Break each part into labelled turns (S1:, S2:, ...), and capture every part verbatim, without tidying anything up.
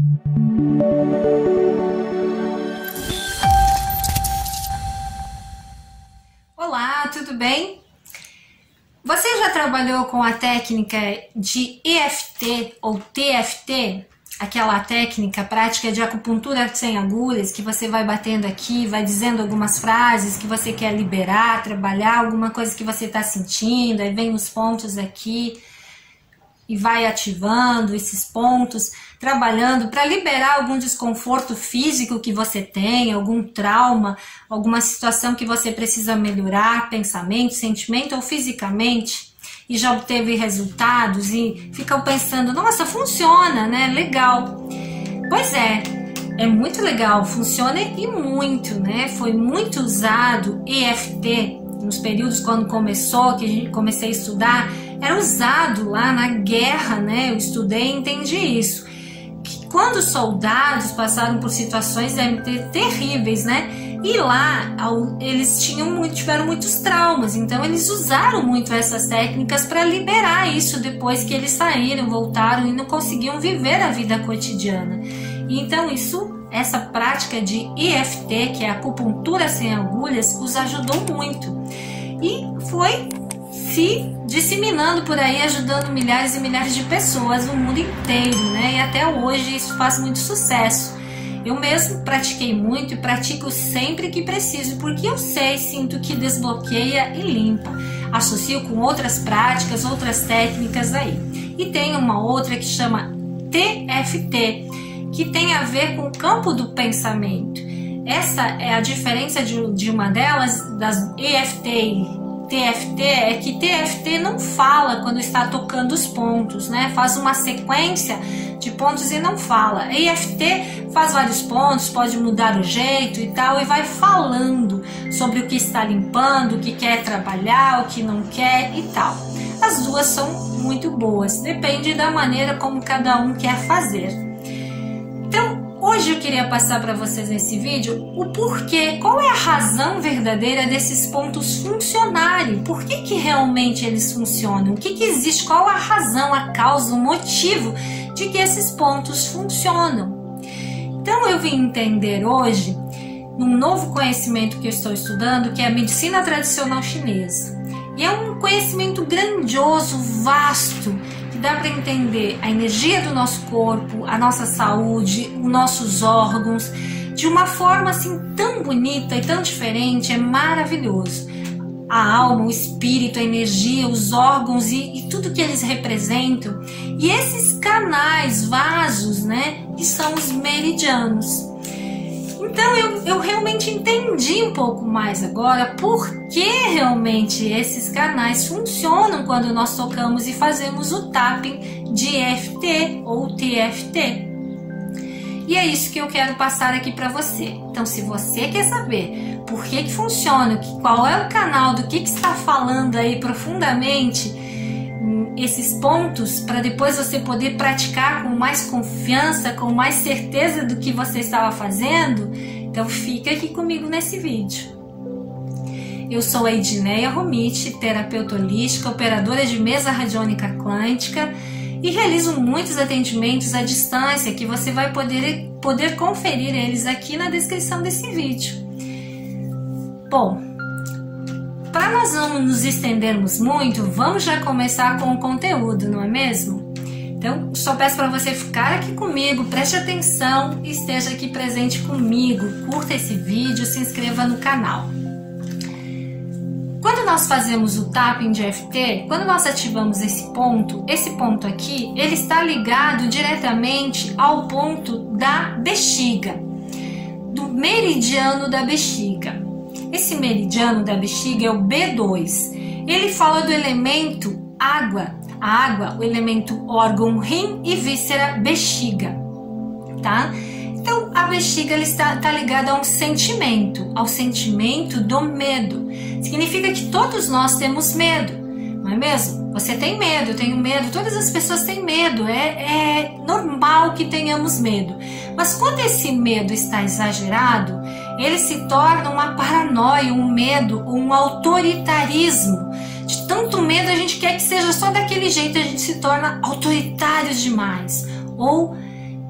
S1: Olá, tudo bem? Você já trabalhou com a técnica de E F T ou T F T? Aquela técnica prática de acupuntura sem agulhas, que você vai batendo aqui, vai dizendo algumas frases que você quer liberar, trabalhar alguma coisa que você está sentindo, aí vem os pontos aqui e vai ativando esses pontos, trabalhando para liberar algum desconforto físico que você tem, algum trauma, alguma situação que você precisa melhorar, pensamento, sentimento ou fisicamente, e já obteve resultados e fica pensando, nossa, funciona, né? Legal. Pois é, é muito legal, funciona e muito, né? Foi muito usado E F T nos períodos quando começou, que a gente comecei a estudar, era usado lá na guerra, né? Eu estudei e entendi isso. Que quando os soldados passaram por situações terríveis, né? E lá eles tinham muito, tiveram muitos traumas, então eles usaram muito essas técnicas para liberar isso depois que eles saíram, voltaram e não conseguiam viver a vida cotidiana. E então isso, essa prática de E F T, que é a acupuntura sem agulhas, os ajudou muito. E foi se disseminando por aí, ajudando milhares e milhares de pessoas no mundo inteiro, né? E até hoje isso faz muito sucesso. Eu mesmo pratiquei muito e pratico sempre que preciso, porque eu sei, sinto que desbloqueia e limpa. Associo com outras práticas, outras técnicas aí. E tem uma outra que chama T F T, que tem a ver com o campo do pensamento. Essa é a diferença de, de uma delas, das E F T e T F T, é que T F T não fala quando está tocando os pontos, né? Faz uma sequência de pontos e não fala. E F T faz vários pontos, pode mudar o jeito e tal, e vai falando sobre o que está limpando, o que quer trabalhar, o que não quer e tal. As duas são muito boas, depende da maneira como cada um quer fazer. Então, hoje eu queria passar para vocês nesse vídeo o porquê, qual é a razão verdadeira desses pontos funcionarem, por que que realmente eles funcionam, o que que existe, qual a razão, a causa, o motivo de que esses pontos funcionam. Então eu vim entender hoje, num novo conhecimento que eu estou estudando, que é a medicina tradicional chinesa. E é um conhecimento grandioso, vasto, que dá para entender a energia do nosso corpo, a nossa saúde, os nossos órgãos, de uma forma assim tão bonita e tão diferente, é maravilhoso. A alma, o espírito, a energia, os órgãos e, e tudo que eles representam. E esses canais, vasos, né, que são os meridianos. Então eu, eu realmente entendi um pouco mais agora por que realmente esses canais funcionam quando nós tocamos e fazemos o tapping de E F T ou T F T. E é isso que eu quero passar aqui para você. Então, se você quer saber por que que funciona, qual é o canal, do que que está falando aí profundamente, esses pontos, para depois você poder praticar com mais confiança, com mais certeza do que você estava fazendo, então fica aqui comigo nesse vídeo. Eu sou a Edneia Romiti, terapeuta holística, operadora de mesa radiônica quântica, e realizo muitos atendimentos à distância que você vai poder, poder conferir eles aqui na descrição desse vídeo. Bom, para nós não nos estendermos muito, vamos já começar com o conteúdo, não é mesmo? Então, só peço para você ficar aqui comigo, preste atenção e esteja aqui presente comigo. Curta esse vídeo, se inscreva no canal. Quando nós fazemos o tapping de E F T, quando nós ativamos esse ponto, esse ponto aqui, ele está ligado diretamente ao ponto da bexiga, do meridiano da bexiga. Esse meridiano da bexiga é o B dois. Ele fala do elemento água. A água, o elemento órgão, rim e víscera, bexiga, tá? Então, a bexiga ela está, está ligada a um sentimento, ao sentimento do medo. Significa que todos nós temos medo, não é mesmo? Você tem medo, eu tenho medo, todas as pessoas têm medo, é, é normal que tenhamos medo. Mas quando esse medo está exagerado, ele se torna uma paranoia, um medo, um autoritarismo. De tanto medo a gente quer que seja só daquele jeito, a gente se torna autoritários demais. Ou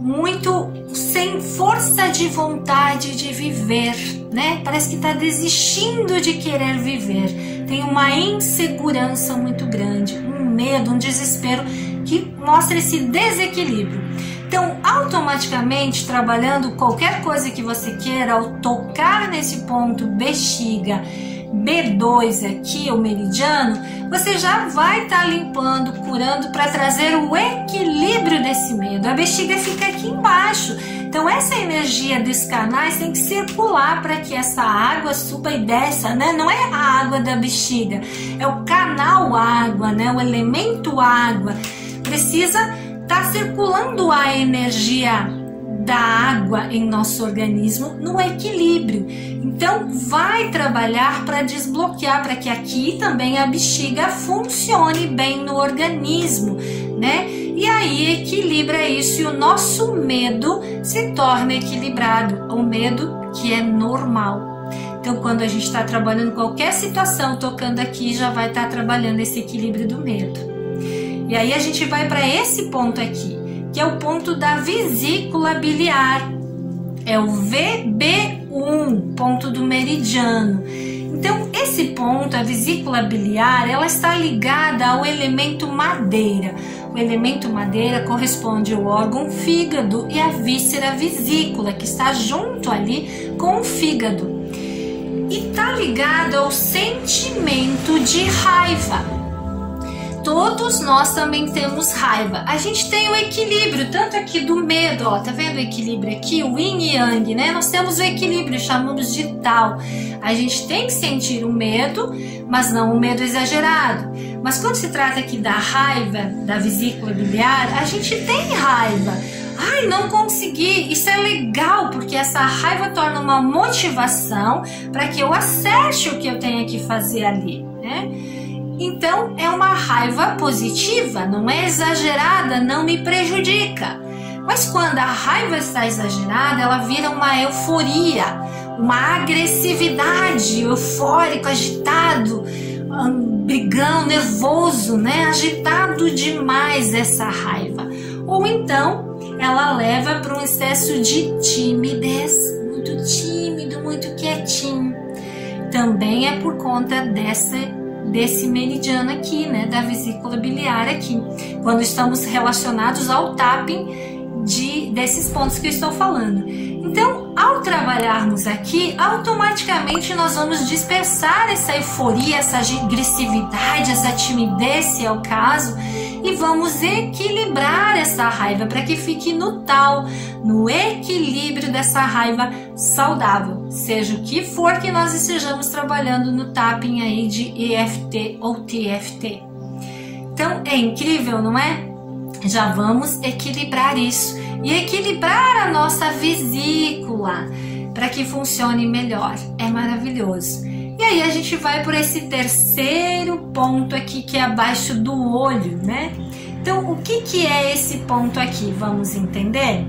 S1: muito sem força de vontade de viver, né? Parece que está desistindo de querer viver. Tem uma insegurança muito grande, um medo, um desespero que mostra esse desequilíbrio. Então, automaticamente, trabalhando qualquer coisa que você queira, ao tocar nesse ponto bexiga, B dois aqui, o meridiano, você já vai estar tá limpando, curando para trazer o equilíbrio desse medo. A bexiga fica aqui embaixo. Então, essa energia dos canais tem que circular para que essa água suba e desça, né? Não é a água da bexiga, é o canal água, né? O elemento água. Precisa estar tá circulando a energia da água em nosso organismo no equilíbrio. Então, vai trabalhar para desbloquear, para que aqui também a bexiga funcione bem no organismo, né? E aí equilibra isso e o nosso medo se torna equilibrado, o medo que é normal. Então, quando a gente está trabalhando qualquer situação, tocando aqui, já vai estar tá trabalhando esse equilíbrio do medo. E aí a gente vai para esse ponto aqui, que é o ponto da vesícula biliar. É o V B um, ponto do meridiano. Então, esse ponto, a vesícula biliar, ela está ligada ao elemento madeira. O elemento madeira corresponde ao órgão fígado e à víscera vesícula, que está junto ali com o fígado. E está ligado ao sentimento de raiva. Todos nós também temos raiva. A gente tem o equilíbrio, tanto aqui do medo, ó, tá vendo o equilíbrio aqui? O yin e yang, né? Nós temos o equilíbrio, chamamos de tal. A gente tem que sentir o medo, mas não o medo exagerado. Mas quando se trata aqui da raiva, da vesícula biliar, a gente tem raiva. Ai, não consegui. Isso é legal, porque essa raiva torna uma motivação para que eu acerte o que eu tenho que fazer ali, né? Então, é uma raiva positiva, não é exagerada, não me prejudica. Mas quando a raiva está exagerada, ela vira uma euforia, uma agressividade, eufórico, agitado, brigão, nervoso, né? Agitado demais essa raiva. Ou então, ela leva para um excesso de timidez, muito tímido, muito quietinho. Também é por conta dessa desse meridiano aqui, né, da vesícula biliar aqui, quando estamos relacionados ao tapping de, desses pontos que eu estou falando. Então, ao trabalharmos aqui, automaticamente nós vamos dispersar essa euforia, essa agressividade, essa timidez, se é o caso, e vamos equilibrar essa raiva para que fique no tal, no equilíbrio dessa raiva saudável, seja o que for que nós estejamos trabalhando no tapping aí de E F T ou T F T. Então, é incrível, não é? Já vamos equilibrar isso e equilibrar a nossa vesícula para que funcione melhor. É maravilhoso. E aí a gente vai por esse terceiro ponto aqui, que é abaixo do olho, né? Então, o que que é esse ponto aqui? Vamos entender?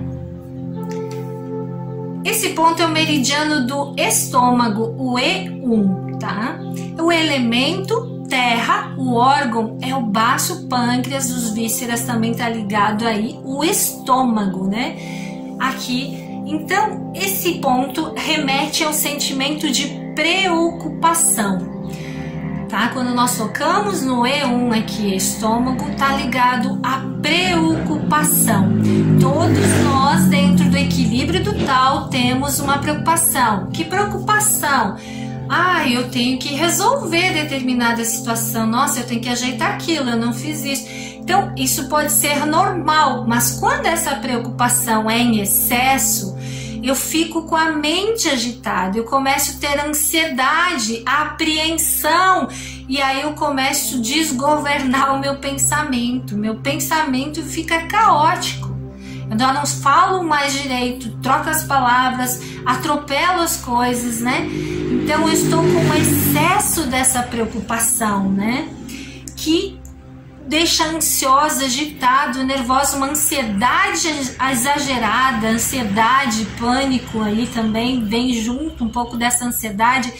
S1: Esse ponto é o meridiano do estômago, o E um, tá? O elemento terra, o órgão é o baço, pâncreas, os vísceras também tá ligado aí, o estômago, né? Aqui, então, esse ponto remete ao sentimento de preocupação, tá? Quando nós tocamos no E um aqui, estômago, tá ligado à preocupação. Todos nós, dentro do equilíbrio do tal, temos uma preocupação. Que preocupação? Ah, eu tenho que resolver determinada situação. Nossa, eu tenho que ajeitar aquilo, eu não fiz isso. Então, isso pode ser normal, mas quando essa preocupação é em excesso, eu fico com a mente agitada, eu começo a ter ansiedade, apreensão, e aí eu começo a desgovernar o meu pensamento. Meu pensamento fica caótico. Eu não falo mais direito, troco as palavras, atropelo as coisas, né? Então eu estou com um excesso dessa preocupação, né? Que deixa ansiosa, agitado, nervosa, uma ansiedade exagerada, ansiedade, pânico aí também vem junto um pouco dessa ansiedade.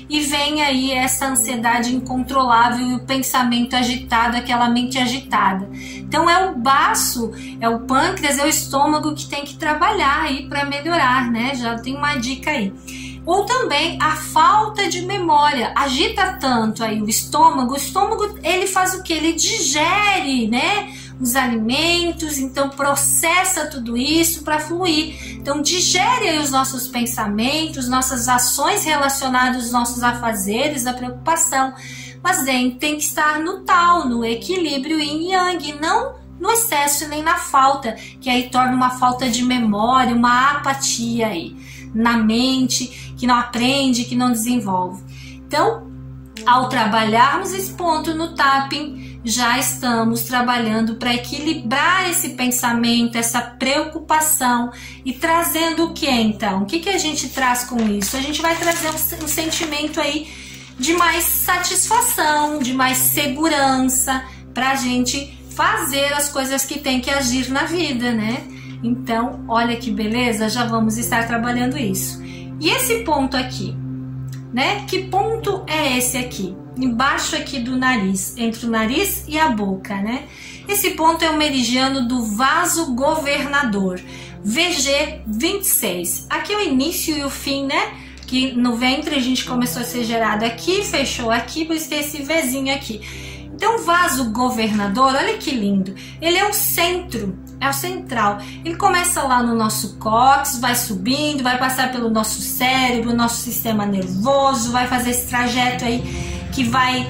S1: e vem aí essa ansiedade incontrolável e o pensamento agitado, aquela mente agitada. Então é o baço, é o pâncreas, é o estômago que tem que trabalhar aí para melhorar, né? Já tem uma dica aí. Ou também a falta de memória, agita tanto aí o estômago, o estômago ele faz o que? Ele digere, né, os alimentos, então processa tudo isso para fluir. Então digere aí os nossos pensamentos, nossas ações relacionadas aos nossos afazeres, a preocupação, mas tem, tem que estar no tal, no equilíbrio yin e yang, não no excesso nem na falta, que aí torna uma falta de memória, uma apatia aí na mente, que não aprende, que não desenvolve. Então, ao trabalharmos esse ponto no tapping, já estamos trabalhando para equilibrar esse pensamento, essa preocupação e trazendo o que então? O que, que a gente traz com isso? A gente vai trazer um, um sentimento aí de mais satisfação, de mais segurança para a gente fazer as coisas que tem que agir na vida, né? Então, olha que beleza, já vamos estar trabalhando isso. E esse ponto aqui, né? Que ponto é esse aqui? Embaixo aqui do nariz, entre o nariz e a boca, né? Esse ponto é o meridiano do vaso governador, V G vinte e seis. Aqui é o início e o fim, né? Que no ventre a gente começou a ser gerado aqui, fechou aqui, por isso tem esse Vzinho aqui. Então, o vaso governador, olha que lindo, ele é o centro, é o central. Ele começa lá no nosso cóccix, vai subindo, vai passar pelo nosso cérebro, nosso sistema nervoso, vai fazer esse trajeto aí que vai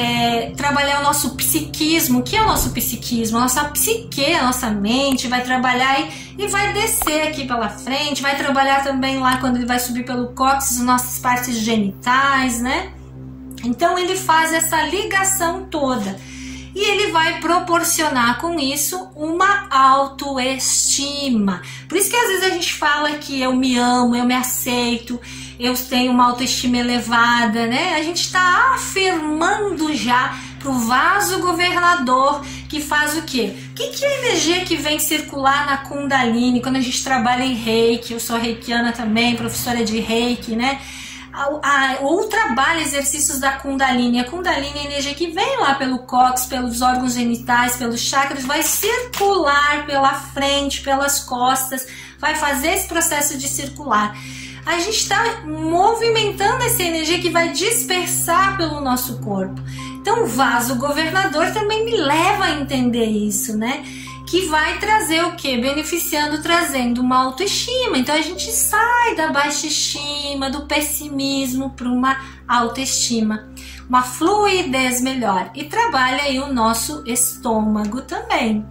S1: é, trabalhar o nosso psiquismo. O que é o nosso psiquismo? A nossa psique, a nossa mente, vai trabalhar aí e vai descer aqui pela frente, vai trabalhar também lá quando ele vai subir pelo cóccix, as nossas partes genitais, né? Então ele faz essa ligação toda e ele vai proporcionar com isso uma autoestima. Por isso que às vezes a gente fala que eu me amo, eu me aceito, eu tenho uma autoestima elevada, né? A gente está afirmando já para o vaso governador, que faz o quê? O que, que é a energia que vem circular na Kundalini quando a gente trabalha em Reiki? Eu sou reikiana também, professora de Reiki, né? Ou trabalha exercícios da Kundalini. A Kundalini é a energia que vem lá pelo cóccix, pelos órgãos genitais, pelos chakras, vai circular pela frente, pelas costas, vai fazer esse processo de circular. A gente está movimentando essa energia que vai dispersar pelo nosso corpo. Então o vaso governador também me leva a entender isso, né? Que vai trazer o que? Beneficiando, trazendo uma autoestima. Então a gente sai da baixa estima, do pessimismo para uma autoestima, uma fluidez melhor. E trabalha aí o nosso estômago também,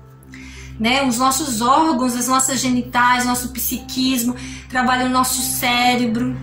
S1: né? Os nossos órgãos, as nossas genitais, nosso psiquismo, trabalha o nosso cérebro.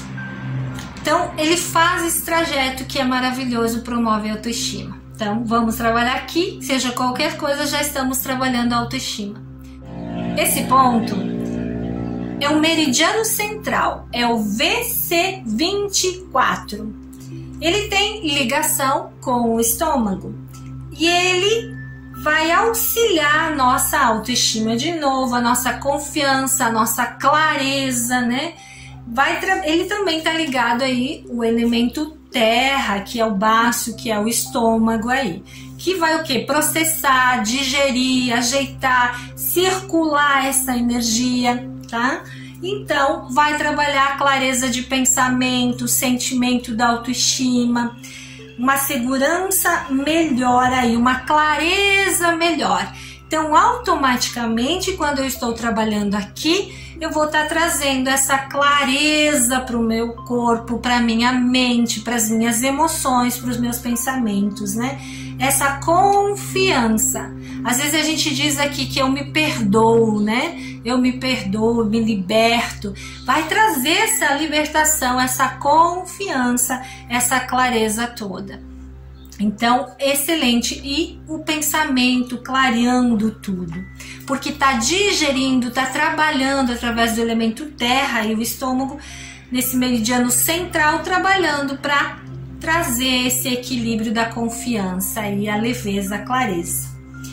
S1: Então ele faz esse trajeto que é maravilhoso, promove a autoestima. Então, vamos trabalhar aqui, seja qualquer coisa, já estamos trabalhando a autoestima. Esse ponto é o meridiano central, é o V C vinte e quatro. Ele tem ligação com o estômago e ele vai auxiliar a nossa autoestima de novo, a nossa confiança, a nossa clareza, né? Vai ele também está ligado aí o elemento terra, que é o baço, que é o estômago aí, que vai o que? Processar, digerir, ajeitar, circular essa energia, tá? Então, vai trabalhar a clareza de pensamento, sentimento da autoestima, uma segurança melhor aí, uma clareza melhor. Então, automaticamente, quando eu estou trabalhando aqui, eu vou estar trazendo essa clareza para o meu corpo, para a minha mente, para as minhas emoções, para os meus pensamentos, né? Essa confiança. Às vezes a gente diz aqui que eu me perdoo, né? Eu me perdoo, me liberto. Vai trazer essa libertação, essa confiança, essa clareza toda. Então, excelente. E o pensamento clareando tudo, porque está digerindo, está trabalhando através do elemento terra e o estômago nesse meridiano central, trabalhando para trazer esse equilíbrio da confiança e a leveza, a clareza.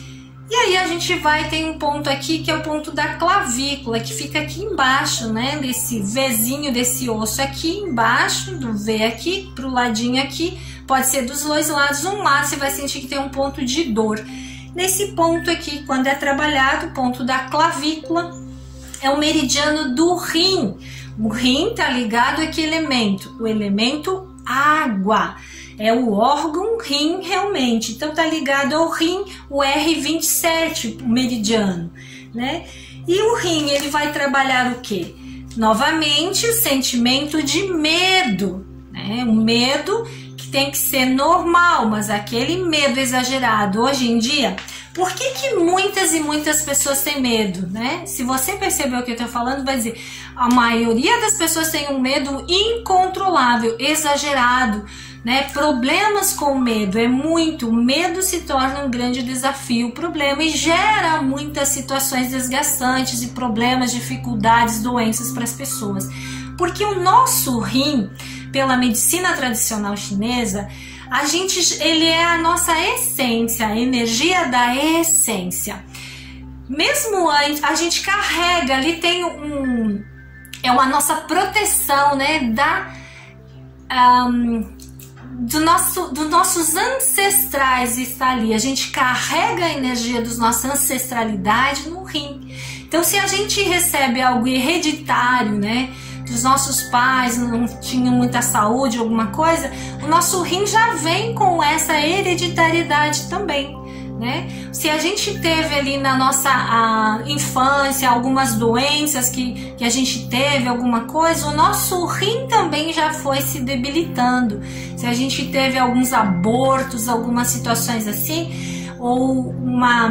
S1: E aí a gente vai, tem um ponto aqui que é o ponto da clavícula, que fica aqui embaixo, né? Desse Vzinho, desse osso aqui embaixo, do V aqui, pro ladinho aqui. Pode ser dos dois lados, um lado você vai sentir que tem um ponto de dor. Nesse ponto aqui, quando é trabalhado, o ponto da clavícula, é o meridiano do rim. O rim tá ligado a que elemento? O elemento água. É o órgão rim realmente. Então tá ligado ao rim, o R vinte e sete, o meridiano, né? E o rim, ele vai trabalhar o quê? Novamente, o sentimento de medo, né? O medo que tem que ser normal, mas aquele medo exagerado. Hoje em dia, por que que muitas e muitas pessoas têm medo, né? Se você percebeu o que eu tô falando, vai dizer, a maioria das pessoas tem um medo incontrolável, exagerado, né? Problemas com medo, é muito, o medo se torna um grande desafio, problema, e gera muitas situações desgastantes e problemas, dificuldades, doenças para as pessoas. Porque o nosso rim, pela medicina tradicional chinesa, a gente, ele é a nossa essência, a energia da essência. Mesmo antes, a gente carrega, ali tem um, é uma nossa proteção, né, da, um, do nosso, dos nossos ancestrais está ali. A gente carrega a energia da nossa ancestralidade no rim. Então, se a gente recebe algo hereditário, né, dos nossos pais, não tinham muita saúde, alguma coisa, o nosso rim já vem com essa hereditariedade também, né? Se a gente teve ali na nossa a, infância algumas doenças que, que a gente teve, alguma coisa, o nosso rim também já foi se debilitando. Se a gente teve alguns abortos, algumas situações assim, ou uma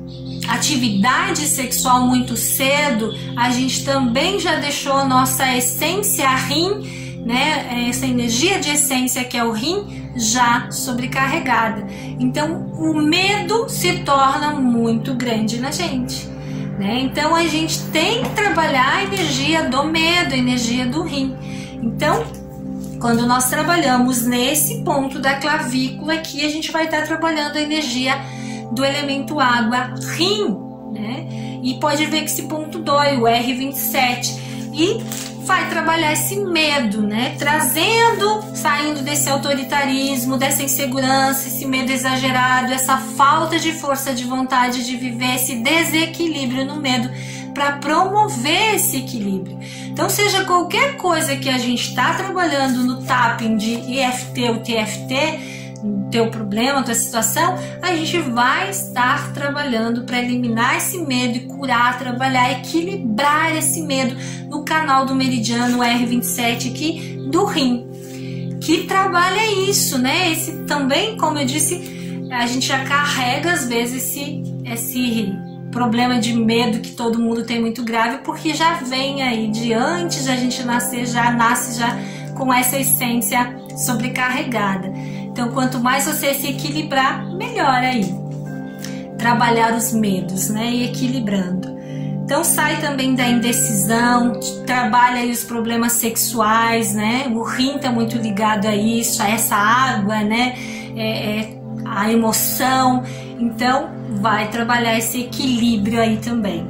S1: atividade sexual muito cedo, a gente também já deixou a nossa essência rim, né, essa energia de essência que é o rim, já sobrecarregada. Então o medo se torna muito grande na gente, né? Então a gente tem que trabalhar a energia do medo, a energia do rim. Então, quando nós trabalhamos nesse ponto da clavícula aqui, a gente vai estar trabalhando a energia do elemento água, rim, né? E pode ver que esse ponto dói, o R vinte e sete, e vai trabalhar esse medo, né? Trazendo, saindo desse autoritarismo, dessa insegurança, esse medo exagerado, essa falta de força de vontade de viver, esse desequilíbrio no medo, para promover esse equilíbrio. Então, seja qualquer coisa que a gente está trabalhando no tapping de E F T ou T F T, teu problema, tua situação, a gente vai estar trabalhando para eliminar esse medo e curar, trabalhar, equilibrar esse medo no canal do meridiano R vinte e sete aqui do rim, que trabalha isso, né? Esse também, como eu disse, a gente já carrega às vezes esse, esse problema de medo que todo mundo tem muito grave, porque já vem aí de antes de a gente nascer, já nasce já com essa essência sobrecarregada. Então, quanto mais você se equilibrar, melhor aí. Trabalhar os medos, né? E equilibrando. Então, sai também da indecisão, trabalha aí os problemas sexuais, né? O rim tá muito ligado a isso, a essa água, né? É, é, a emoção. Então, vai trabalhar esse equilíbrio aí também.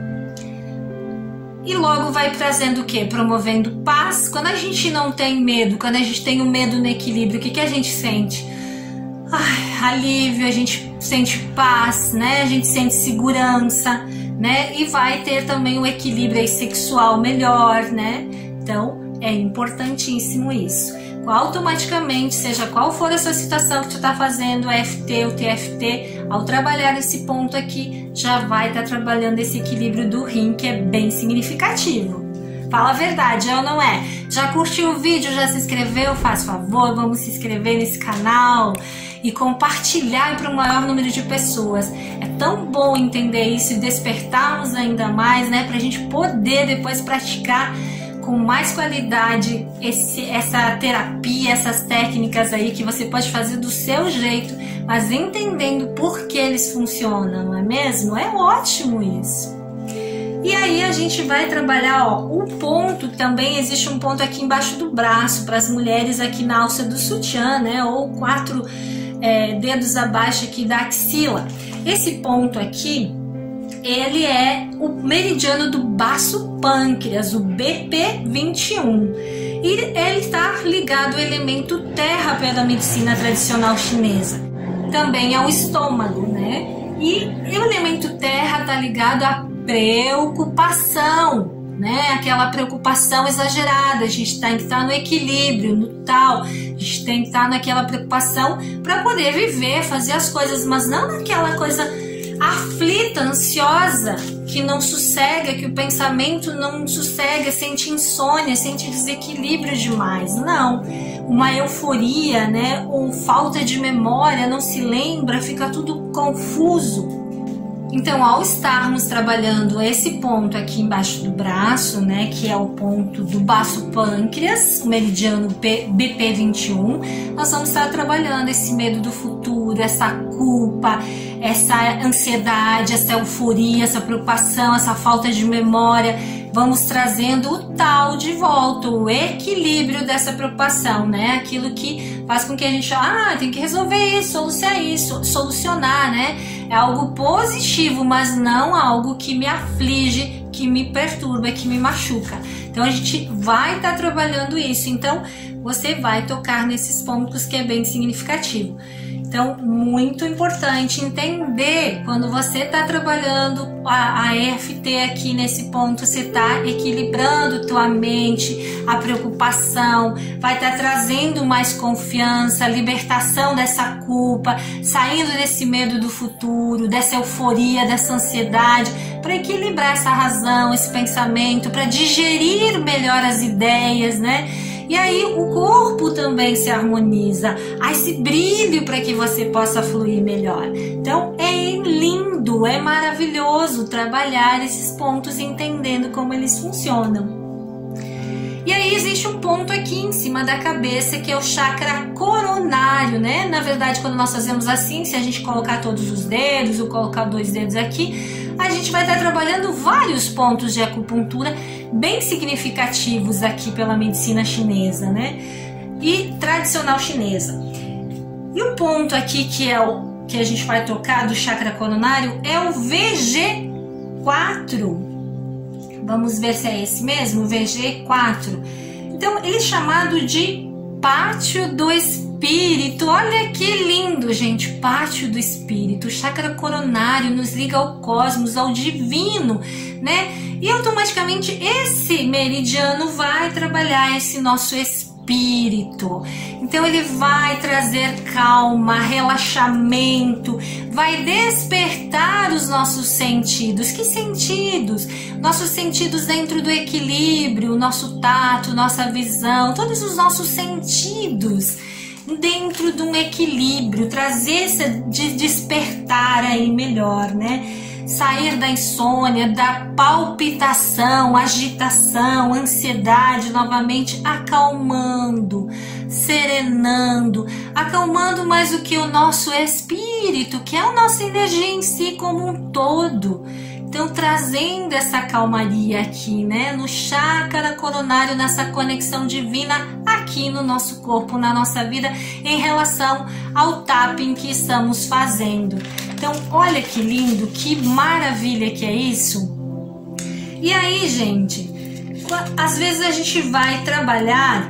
S1: E logo vai trazendo o que? Promovendo paz. Quando a gente não tem medo, quando a gente tem o medo no equilíbrio, o que, que a gente sente? Ai, alívio, a gente sente paz, né? A gente sente segurança, né? E vai ter também um equilíbrio aí sexual melhor, né? Então, é importantíssimo isso. Automaticamente, seja qual for a sua situação que tu está fazendo, E F T ou T F T, ao trabalhar esse ponto aqui, já vai estar tá trabalhando esse equilíbrio do rim, que é bem significativo. Fala a verdade, é ou não é? Já curtiu o vídeo? Já se inscreveu? Faz favor, vamos se inscrever nesse canal e compartilhar para o maior número de pessoas. É tão bom entender isso e despertarmos ainda mais, né? Para a gente poder depois praticar com mais qualidade esse, essa terapia, essas técnicas aí que você pode fazer do seu jeito, mas entendendo por que eles funcionam, não é mesmo? É ótimo isso. E aí a gente vai trabalhar, ó, o ponto também, existe um ponto aqui embaixo do braço, para as mulheres aqui na alça do sutiã, né, ou quatro é, dedos abaixo aqui da axila. Esse ponto aqui, ele é o meridiano do baço pâncreas, o B P vinte e um. E ele está ligado ao elemento terra pela medicina tradicional chinesa. Também ao estômago, né? E o elemento terra está ligado à preocupação, né? Aquela preocupação exagerada. A gente tem que estar no equilíbrio, no tal. A gente tem que estar naquela preocupação para poder viver, fazer as coisas, mas não naquela coisa aflita, ansiosa, que não sossega, que o pensamento não sossega, sente insônia, sente desequilíbrio demais. Não, uma euforia, né, ou falta de memória, não se lembra, fica tudo confuso. Então, ao estarmos trabalhando esse ponto aqui embaixo do braço, né, que é o ponto do baço pâncreas, o meridiano B P vinte e um, nós vamos estar trabalhando esse medo do futuro, essa culpa, essa ansiedade, essa euforia, essa preocupação, essa falta de memória. Vamos trazendo o tal de volta, o equilíbrio dessa preocupação, né? Aquilo que faz com que a gente, ah, tem que resolver isso, solucionar isso, solucionar, né? É algo positivo, mas não algo que me aflige, que me perturba, que me machuca. Então a gente vai estar tá trabalhando isso. Então você vai tocar nesses pontos que é bem significativo. Então, muito importante entender quando você está trabalhando a, a E F T aqui nesse ponto, você está equilibrando tua mente, a preocupação, vai estar tá trazendo mais confiança, libertação dessa culpa, saindo desse medo do futuro, dessa euforia, dessa ansiedade, para equilibrar essa razão, esse pensamento, para digerir melhor as ideias, né? E aí o corpo também se harmoniza, há esse brilho para que você possa fluir melhor. Então é lindo, é maravilhoso trabalhar esses pontos entendendo como eles funcionam. E aí existe um ponto aqui em cima da cabeça que é o chakra coronário, né? Na verdade, quando nós fazemos assim, se a gente colocar todos os dedos ou colocar dois dedos aqui, a gente vai estar trabalhando vários pontos de acupuntura bem significativos aqui pela medicina chinesa, né? E tradicional chinesa. E o ponto aqui que é o que a gente vai tocar do chakra coronário é o V G quatro. Vamos ver se é esse mesmo, V G quatro. Então, ele é chamado de pátio do espírito. Olha que lindo, gente, pátio do espírito. O chakra coronário nos liga ao cosmos, ao divino, né? E automaticamente esse meridiano vai trabalhar esse nosso espírito. Então ele vai trazer calma, relaxamento, vai despertar os nossos sentidos. Que sentidos? Nossos sentidos dentro do equilíbrio, nosso tato, nossa visão, todos os nossos sentidos dentro de um equilíbrio, trazer esse de despertar aí melhor, né? Sair da insônia, da palpitação, agitação, ansiedade, novamente acalmando, serenando, acalmando mais do que o nosso espírito, que é a nossa energia em si como um todo. Então, trazendo essa calmaria aqui, né, no chakra coronário, nessa conexão divina aqui no nosso corpo, na nossa vida, em relação ao tapping que estamos fazendo. Então, olha que lindo, que maravilha que é isso. E aí, gente, às vezes a gente vai trabalhar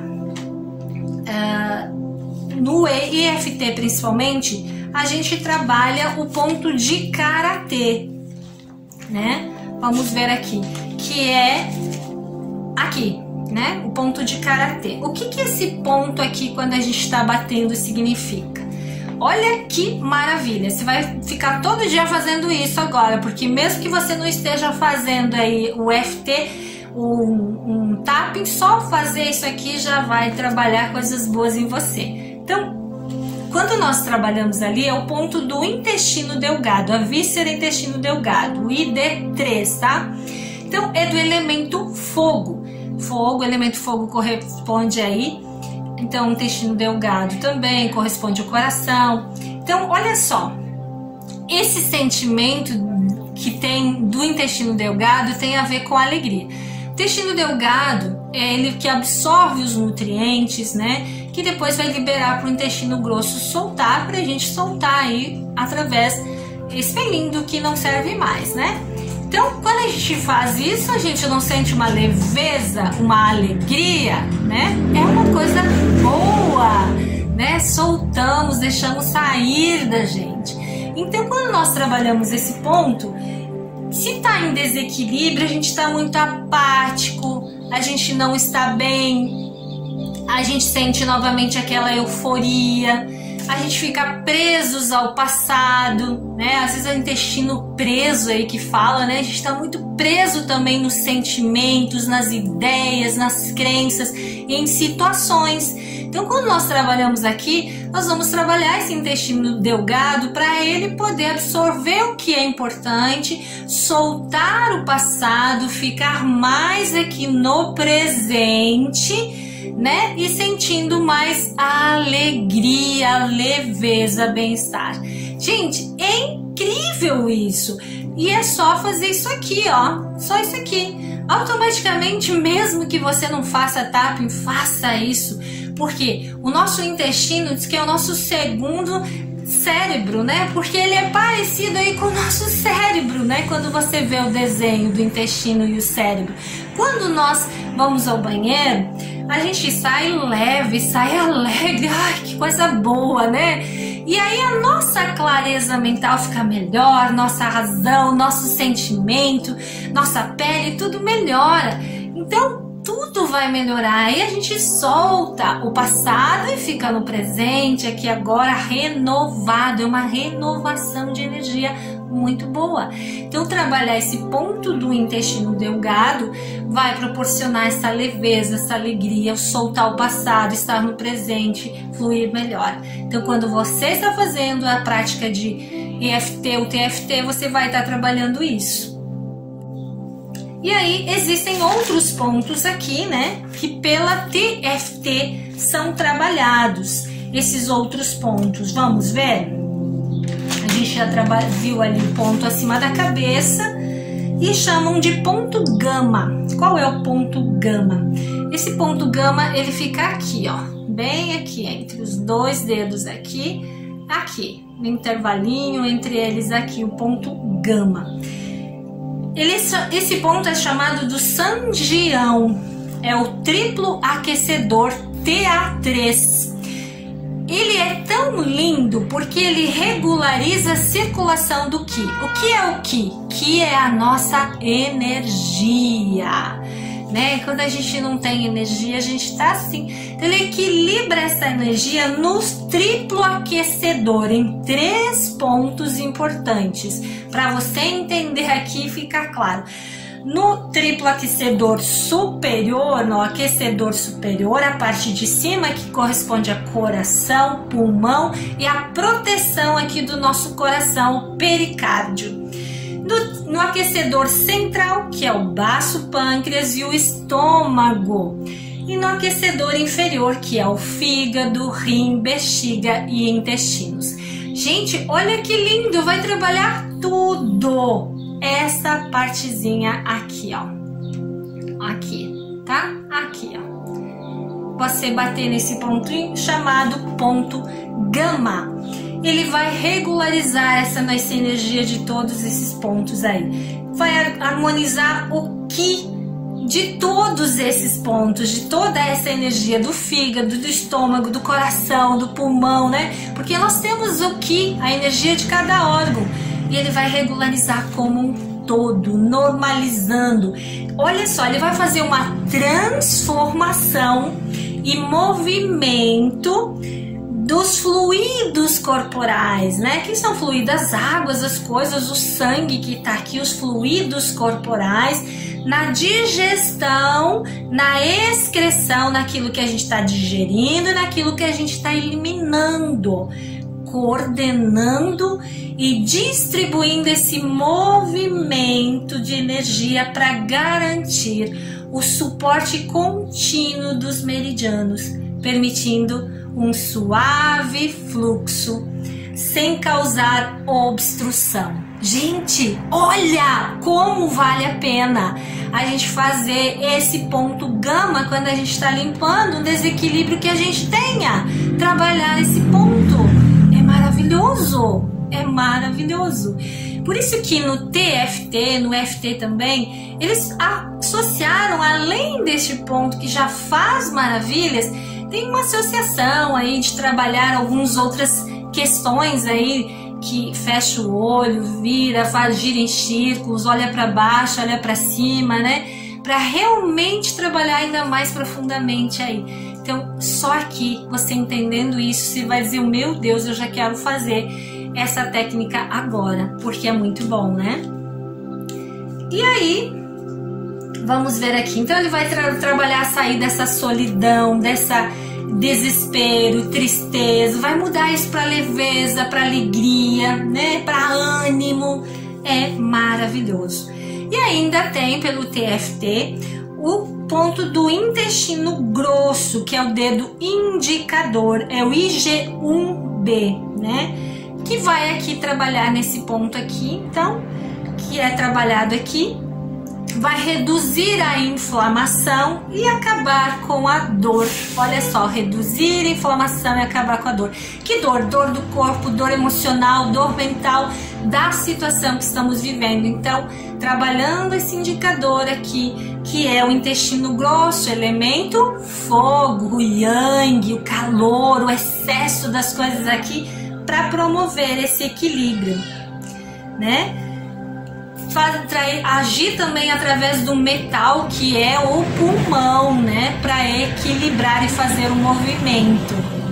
S1: uh, no E F T principalmente, a gente trabalha o ponto de karatê, né? Vamos ver aqui, que é aqui, né? O ponto de karatê. O que que esse ponto aqui, quando a gente está batendo, significa? Olha que maravilha, você vai ficar todo dia fazendo isso agora, porque mesmo que você não esteja fazendo aí o E F T, um, um tapping, só fazer isso aqui já vai trabalhar coisas boas em você. Então, quando nós trabalhamos ali, é o ponto do intestino delgado, a víscera intestino delgado, o I D três, tá? Então, é do elemento fogo. Fogo, elemento fogo corresponde aí. Então, o intestino delgado também corresponde ao coração. Então, olha só, esse sentimento que tem do intestino delgado tem a ver com a alegria. O intestino delgado é ele que absorve os nutrientes, né? Que depois vai liberar para o intestino grosso soltar, para a gente soltar aí através expelindo o que não serve mais, né? Então, quando a gente faz isso, a gente não sente uma leveza, uma alegria, né? É uma coisa boa, né? Soltamos, deixamos sair da gente. Então, quando nós trabalhamos esse ponto, se está em desequilíbrio, a gente está muito apático, a gente não está bem, a gente sente novamente aquela euforia, a gente fica presos ao passado, né? Às vezes é o intestino preso aí que fala, né? A gente está muito preso também nos sentimentos, nas ideias, nas crenças, em situações. Então, quando nós trabalhamos aqui, nós vamos trabalhar esse intestino delgado para ele poder absorver o que é importante, soltar o passado, ficar mais aqui no presente, né? E sentindo mais a alegria, a leveza, bem-estar. Gente, é incrível isso. E é só fazer isso aqui, ó. Só isso aqui. Automaticamente, mesmo que você não faça tapping, faça isso. Porque o nosso intestino diz que é o nosso segundo cérebro, né? Porque ele é parecido aí com o nosso cérebro, né? Quando você vê o desenho do intestino e o cérebro. Quando nós vamos ao banheiro, a gente sai leve, sai alegre. Ai, que coisa boa, né? E aí a nossa clareza mental fica melhor, nossa razão, nosso sentimento, nossa pele, tudo melhora. Então, tudo vai melhorar. Aí a gente solta o passado e fica no presente, aqui agora renovado. É uma renovação de energia muito boa. Então, trabalhar esse ponto do intestino delgado vai proporcionar essa leveza, essa alegria, soltar o passado, estar no presente, fluir melhor. Então, quando você está fazendo a prática de E F T ou T F T, você vai estar trabalhando isso. E aí existem outros pontos aqui, né, que pela T F T são trabalhados. Esses outros pontos, vamos ver? A gente já viu ali o ponto acima da cabeça e chamam de ponto gama. Qual é o ponto gama? Esse ponto gama, ele fica aqui, ó, bem aqui, entre os dois dedos aqui, aqui, no intervalinho entre eles aqui, o ponto gama. Ele, esse ponto é chamado do Sanjião, é o triplo aquecedor T A três. Ele é tão lindo porque ele regulariza a circulação do Qi. O que é o Qi? Qi é a nossa energia, né? Quando a gente não tem energia, a gente está assim. Então, ele equilibra essa energia no triplo aquecedor, em três pontos importantes, para você entender aqui e ficar claro. No triplo aquecedor superior, no aquecedor superior, a parte de cima que corresponde a coração, pulmão e a proteção aqui do nosso coração, o pericárdio. No, no aquecedor central, que é o baço, pâncreas e o estômago. E no aquecedor inferior, que é o fígado, rim, bexiga e intestinos. Gente, olha que lindo, vai trabalhar tudo. Essa partezinha aqui, ó. Aqui, tá? Aqui, ó. Você bater nesse ponto chamado ponto gama. Ele vai regularizar essa nossa energia de todos esses pontos aí. Vai harmonizar o Qi de todos esses pontos, de toda essa energia do fígado, do estômago, do coração, do pulmão, né? Porque nós temos o Qi, a energia de cada órgão. E ele vai regularizar como um todo, normalizando. Olha só, ele vai fazer uma transformação e movimento dos fluidos corporais, né? Que são fluidos, as águas, as coisas, o sangue que tá aqui, os fluidos corporais, na digestão, na excreção, naquilo que a gente está digerindo, naquilo que a gente está eliminando, coordenando e distribuindo esse movimento de energia para garantir o suporte contínuo dos meridianos, permitindo um suave fluxo sem causar obstrução. Gente, olha como vale a pena a gente fazer esse ponto gama quando a gente está limpando um desequilíbrio que a gente tenha. Trabalhar esse ponto é maravilhoso. é maravilhoso. Por isso que no T F T, no E F T também, eles associaram, além deste ponto que já faz maravilhas, tem uma associação aí de trabalhar algumas outras questões aí, que fecha o olho, vira, faz gira em círculos, olha para baixo, olha para cima, né? Para realmente trabalhar ainda mais profundamente aí. Então, só aqui, você entendendo isso, você vai dizer, meu Deus, eu já quero fazer essa técnica agora, porque é muito bom, né? E aí, vamos ver aqui. Então, ele vai tra trabalhar sair dessa solidão, dessa desespero, tristeza, vai mudar isso para leveza, para alegria, né? Para ânimo. É maravilhoso. E ainda tem pelo T F T o ponto do intestino grosso, que é o dedo indicador, é o I G um B, né? Que vai aqui trabalhar nesse ponto aqui, então, que é trabalhado aqui, vai reduzir a inflamação e acabar com a dor. Olha só, reduzir a inflamação e acabar com a dor. Que dor? Dor do corpo, dor emocional, dor mental, da situação que estamos vivendo. Então, trabalhando esse indicador aqui, que é o intestino grosso, elemento fogo, o yang, o calor, o excesso das coisas aqui, para promover esse equilíbrio, né? Agir também através do metal, que é o pulmão, né, para equilibrar e fazer o movimento.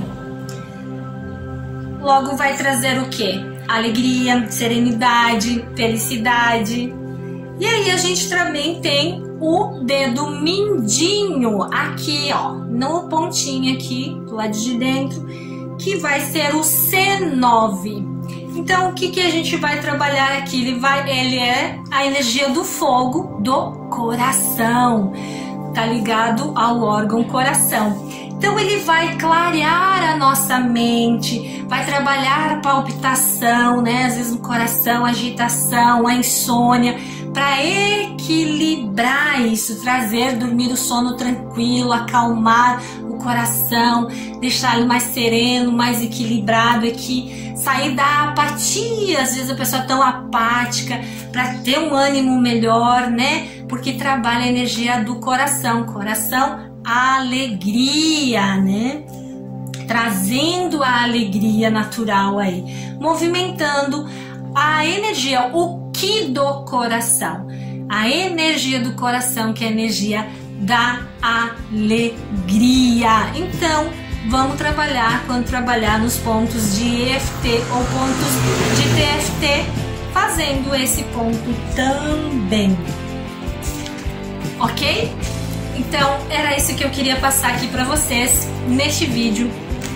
S1: Logo vai trazer o que? Alegria, serenidade, felicidade. E aí a gente também tem o dedo mindinho aqui, ó, no pontinho aqui do lado de dentro, que vai ser o C nove. Então, o que, que a gente vai trabalhar aqui? Ele, vai, ele é a energia do fogo do coração, tá ligado ao órgão coração. Então, ele vai clarear a nossa mente, vai trabalhar a palpitação, né? Às vezes no coração, a agitação, a insônia, para equilibrar isso, trazer, dormir o sono tranquilo, acalmar o coração, deixar ele mais sereno, mais equilibrado aqui. Sair da apatia, às vezes a pessoa é tão apática, para ter um ânimo melhor, né? Porque trabalha a energia do coração, coração, alegria, né? Trazendo a alegria natural aí, movimentando a energia, o Ki do coração, a energia do coração, que é a energia da alegria. Então, vamos trabalhar, quando trabalhar nos pontos de E F T ou pontos de T F T, fazendo esse ponto também. Ok? Então, era isso que eu queria passar aqui para vocês neste vídeo.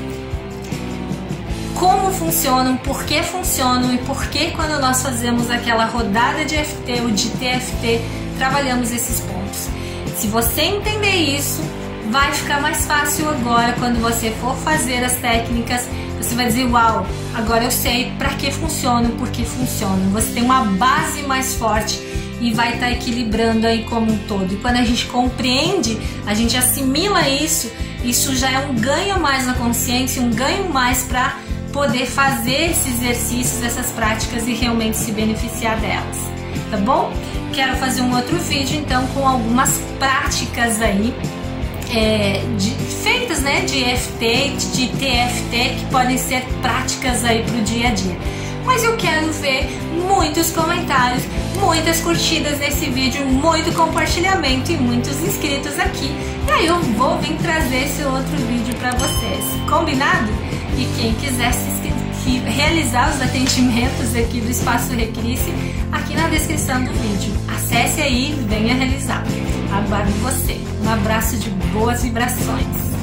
S1: Como funcionam, por que funcionam e por que quando nós fazemos aquela rodada de E F T ou de T F T, trabalhamos esses pontos. Se você entender isso, vai ficar mais fácil agora quando você for fazer as técnicas. Você vai dizer, uau, agora eu sei para que funcionam, por que funcionam. Você tem uma base mais forte e vai estar equilibrando aí como um todo. E quando a gente compreende, a gente assimila isso, isso já é um ganho mais na consciência, um ganho mais para poder fazer esses exercícios, essas práticas e realmente se beneficiar delas, tá bom? Quero fazer um outro vídeo então com algumas práticas aí É, de, feitas, né, de E F T, de T F T, que podem ser práticas aí pro dia a dia. Mas eu quero ver muitos comentários, muitas curtidas nesse vídeo, muito compartilhamento e muitos inscritos aqui. E aí eu vou vir trazer esse outro vídeo para vocês. Combinado? E quem quiser se realizar os atendimentos aqui do Espaço Recrisse, aqui na descrição do vídeo. Acesse aí e venha realizar. Aguardo você. Um abraço de boas vibrações.